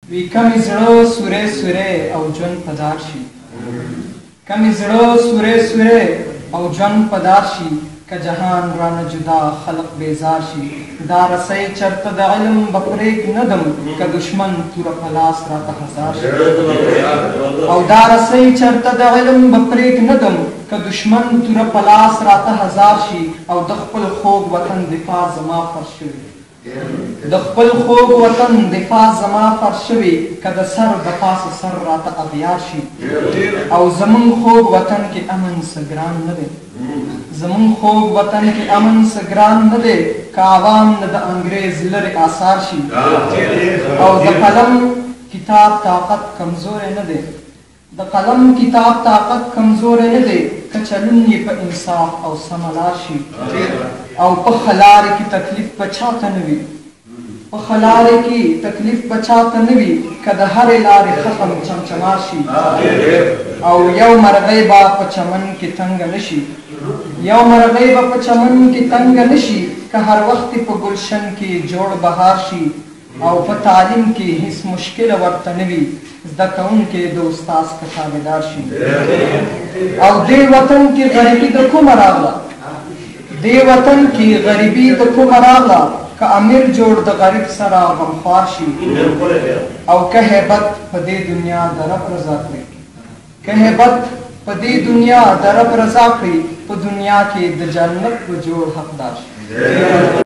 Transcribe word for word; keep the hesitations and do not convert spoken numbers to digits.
وی کمی زړه سوری سوری او ژوند په دار شي، کمی زړه سوری سوری او ژوند په دار شي، که جهان رانه جدا خلق بیزار شي. دا رسۍ چرته د علم به پرېږ نه دم، که دشمن توره په لاس راته هزار شي. او دا رسۍ چرته د علم به پرېږ نه دم، که دشمن توره په لاس راته هزار شي. او د خپل خوږ وطن دفاع زما فرض شوي، د خپل خوږ وطن دفاع زما فرض شوي، که د سر د پاسه سر راته اغیار شي. او زمونږ خوږ وطن کې امن څه ګران نه دی، زمونږ خوږ وطن کې امن څه ګران نه دی، که عوام نه د انګریز لرې آثار شي. او د قلم کتاب طاقت کمزوری نه دی، د قلم کتاب طاقت کمزوری نه دی، که چلون یې په انصاف او سمه لار شي. او په ښه لارې کې تکلیف به چاته نه وي، په ښه لارې کې تکلیف به چاته نه وي، که د هرې لارې ختم چمچمار شي. او یو مرغۍ به په چمن کې تنګه نه شي، یو مرغۍ به په چمن کې تنګه نه شي، که هر وخت په ګلشن کې جوړ بهار شي. او په تعلیم کې هیڅ مشکل ورته نه وي، زده کوونکی د استاذ که تابعدار شي. او دې وطن کې غریبي د کومه راغله، دې وطن کې غریبي د کومه راغله، که امیر جوړ د غریب سره غمخوار شي. او که هیبت په دې دنیا د رب رضا کړي، که هیبت په دې دنیا د رب رضا کړي، په دنیا کې د جنت په جوړ حقدار شي.